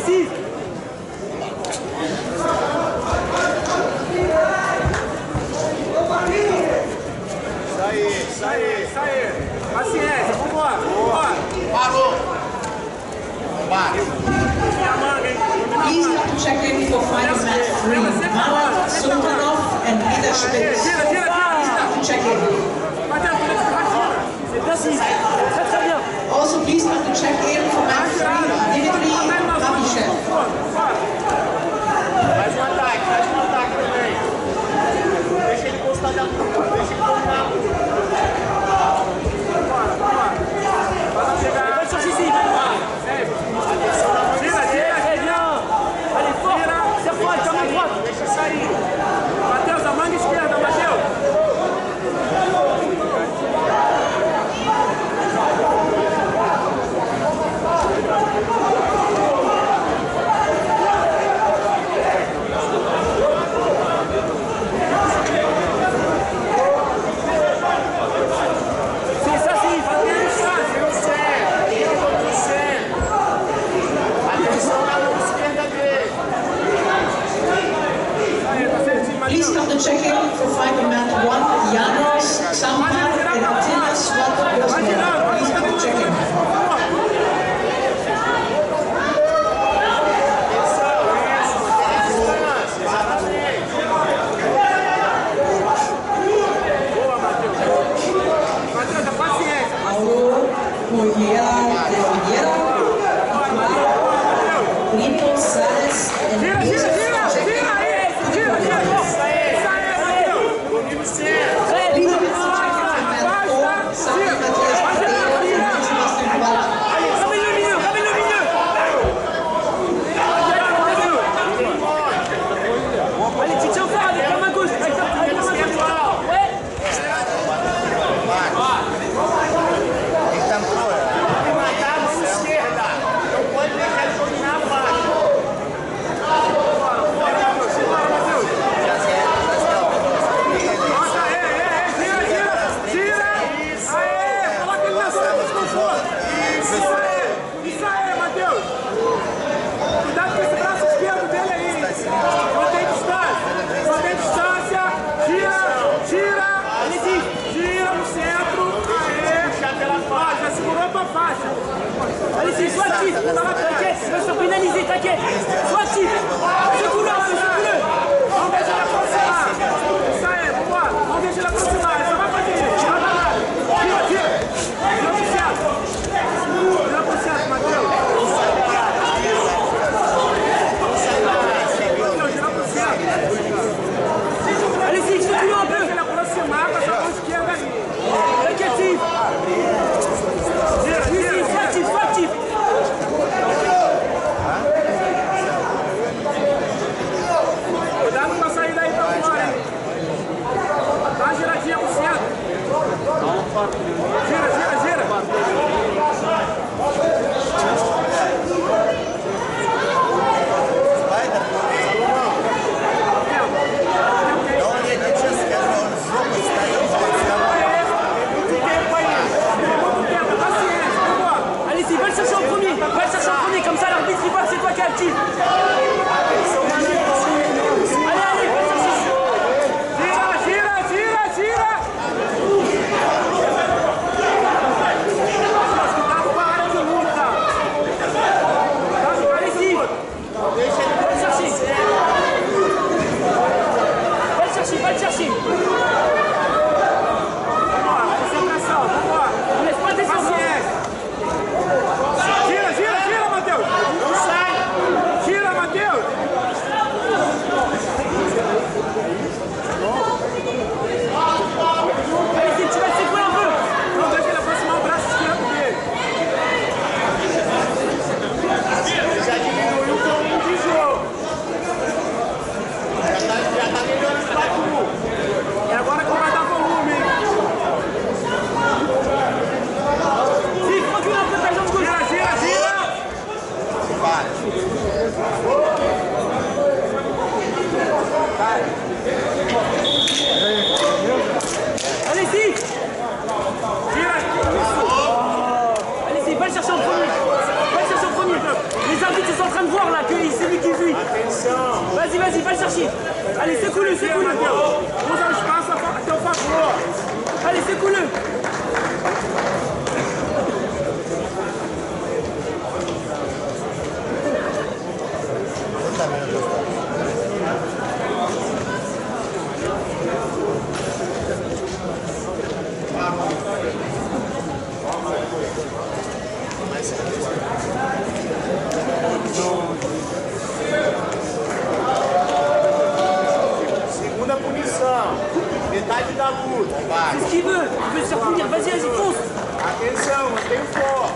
Allez-y. Isso aí. Paciência, vambora. Parou. Please have to check in for final match 3. Marat Sultanov and Ida Spitz. Please have to check in. Très bien. Also, please have to check in for match 3. Dimitri Abishev. Faz um ataque também. Deixa ele postar da luta, deixa ele dominar a luta. Bora. Vai chegar. Vai sur ici. Allez, fort. Serre-toi, ta main droite. Deixa sair. Matheus, a manga esquerda, Matheus. Please come to check in for final match 1. Janos Sampat and Attila Swat. Please come to check in. Mauro Moreira de Oliveira, Brito Salles and Allez-y, sois actif. T'inquiète, tu vas se pénaliser, t'inquiète. Sois actif. Secoue-le. Engagez la prochaine. Ça y est, vambora. Engagez la prochaine. Ça va pas tirer. Tira. Vira pro centro, Matheus. Allez-y, secoue-le un peu. Ele aproximar com essa mão esquerda aí. T'inquiète. Sois actif. Cuidado com a saída aí pra fora, hein? Dá uma giradinha pro centro. Gira. Allez-y, va le chercher en premier. Comme ça l'arbitre il voit que c'est toi qui es actif. Allez, va le chercher. Gira. Allez-y. Va le chercher. Vambora. Laisse pas descendre. Gira, Matheus! Não sai! Gira, Matheus! Allez-y, tu vas le secouer un peu! Não deixa ele aproximar o braço esquerdo dele. Já diminuiu o volume de jogo. Já tá melhorando o bate-mu. É agora que vai dar volume, hein? Sim, continua com a jambe gauche. Gira! Allez-y! Allez-y, va le chercher en premier! Les arbitres ils sont en train de voir là! sortir. Allez, secoue-le, secoue-le. Usa o espaço a teu favor. Allez, secoue-le. Segunda punição. Metade da luta. C'est ce qu'il veut. Il veut se faire punir. Vas-y, vas-y, fonce. Atenção, mantém o foco.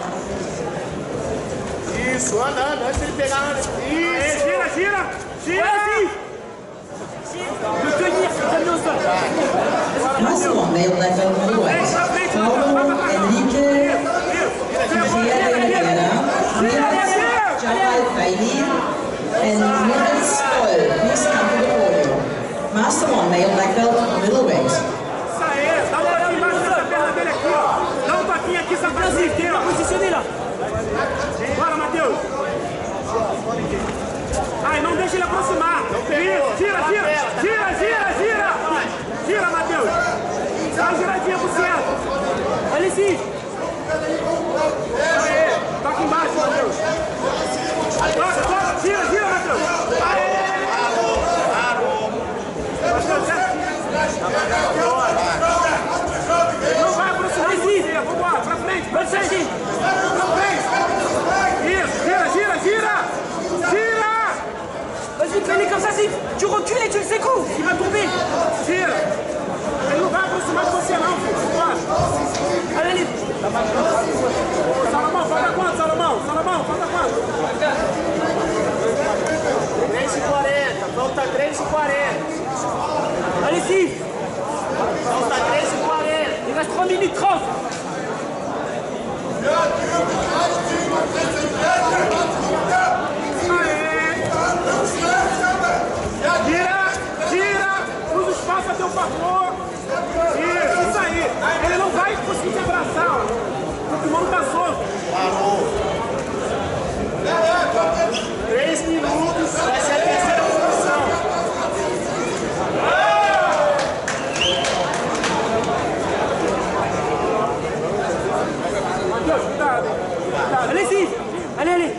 Isso, anda, antes de ele pegar. Isso. Gira, gira, gira. Vas-y. De tenir, c'est au sol. Last one, male level middleweight. Paulo Enrique Ferreira, Riyad Jamal Bailey, and Miguel Stoll. Please come to the podium. Master one, male black belt middleweight. Isso aí, dá um toquinho embaixo dessa perna dele aqui, ó. Dá um toquinho aqui, essa perna aqui, ó. Positionné là. Bora, Matheus. Ai, não deixa ele aproximar. Isso, gira, gira, gira, gira, gira. Gira, Matheus. Dá uma giradinha pro centro. Allez-y. Aê, toca embaixo, Matheus. Toca, toca, gira, gira, Matheus. Aê. Não vai aproximar você. Vambora, pra frente, pra frente. Pra frente. Isso, gira, gira, gira. Gira. Vas-y, fais-les comme ça, tu recules et tu le secoues. Il va tomber. Gira. Ele não vai aproximar de você não, filho. Bora. Allez, allez. Salomão, falta quanto, Salomão? Salomão, falta quanto? 3h40, falta 3h40. Allez-y. Falta 3h40. Il reste 3 minutes 30. Gira, gira, usa o espaço a teu favor. Isso aí. Ele não vai conseguir te abraçar, ó. O mano tá solto. Parou. 3 minutos, vai ser a terceira posição. Matheus, cuidado. Allez-y. Allez, allez.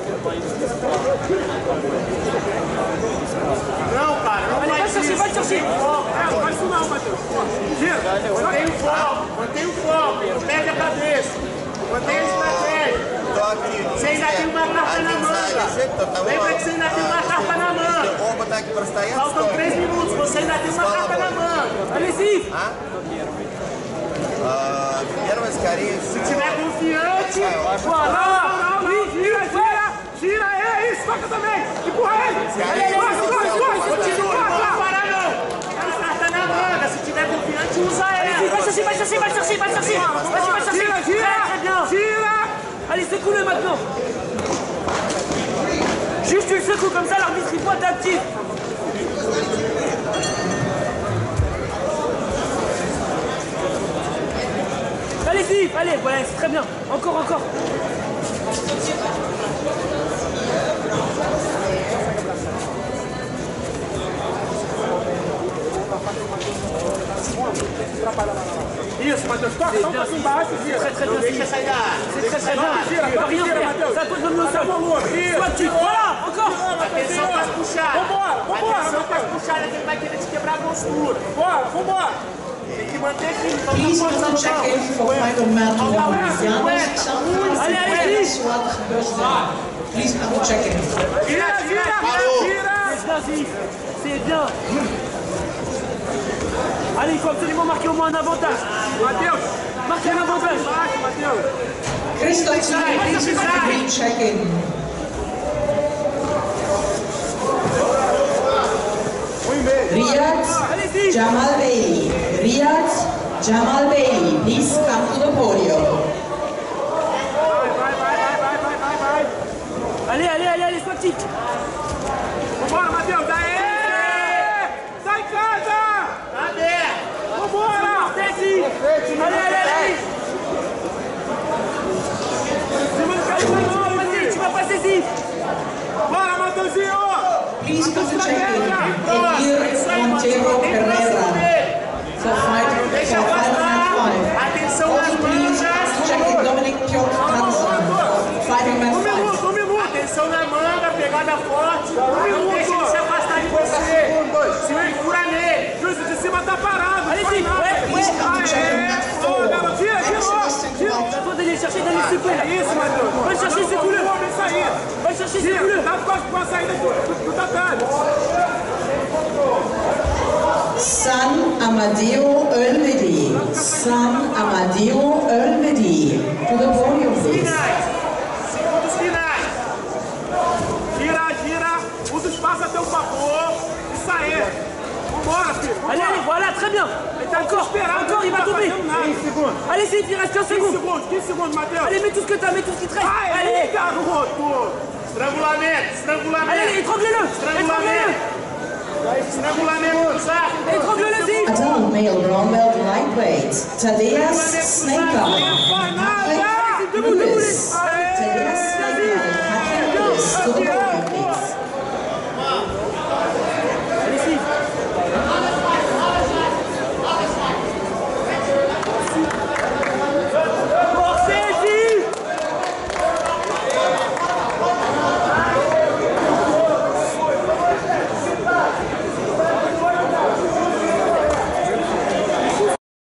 Não, cara, não Allez, va faz chercher, isso. va chercher. Não faz isso não, Matheus. Gira, mantém o foco, mantém o foco, não perde a cabeça. Mantém a estratégia. Você ainda tem uma carta na manga. Lembra que você ainda tem uma carta na manga. Faltam 3 minutos, você ainda tem uma carta na manga. Allez-y. Se tiver confiante, Voilà. não, gira, gira, gira, é isso, toca também. Empurra ele. Continua, não vai parar não. A carta na manga, se tiver confiante, usa Allez-y, ela. va chercher, va chercher, va chercher, va chercher. Vas-y, va chercher. Gira, Très, très bien. gira, gira. Allez, secoue-le maintenant. Juste tu le secoues comme ça, l'arbitre il voit ta petite. Allez-y, allez, voilà, c'est très bien. Encore, encore. Isso, Matheus, toca, só um pouquinho embaixo, gira. Très, très bien. Deixa sair da área. C'est très, très bien. Gira, Tu vas rien gira, faire. Matheus. Ça pose le au sol. Volume, Soit tu. Voilà, encore. Atenção para as puxadas. Vambora, vambora, Atenção para as puxadas que ele vai querer te quebrar a postura. Bora, vambora. Tem que manter firme. Please also check in for final match one. Janos Allez, allez, vite. Wat gebeurt er? Please double check in. Gira, gira, gira. C'est bien, Zif. C'est bien. Allez, il faut absolument marquer au moins un avantage. Matheus, Marquer un avantage. baixa, Matheus. Christophe Tsui, please agree check in. Riyad Jamal Bailey. Riyad Jamal Bailey, please come to the podium. Vai. Allez, allez, allez, allez, sois petit. Vambora, Matheus. Aê! Sai em casa. Cadê? Vambora. Allez, allez, allez. Tu vas passer, Zif. Bora, Matheusinho. Please put the check-in Edir Monteiro Pereira for fighter man 5. Also please put check-in Dominic Piotr Hansen, fighting man 5. Atenção na manga, pegada forte. Não deixa ele se afastar de você. Segura nele. Justo, de cima tá parado. Please put the check-in mat 4. Faut aller chercher Daniel Secoué là. Isso, Matheus. Vai chercher esse couleur. Vai chercher esse couleur. Dá com a saída do tatame. San Amadeo Ölvedi. San Amadeo Ölvedi. To the podium, please. Segundos finais. Gira. Usa o espaço a teu favor. Isso aí. Vambora, filho. Allez, voilà, très bien. Encore, il va tomber. 15 segundos. Allez, c'est il reste 15 secondes. 15 segundos, Matheus. Allez, mets tout ce que t'as, mets tout ce qui te reste. Allez, garoto. Estrangulamento. Allez, étrangle-le. Estrangulamento, sabe? Étrangle-le, Adult male brown belt lightweight. Tadeas Sneka. Debout, Tadeas Sneka. To the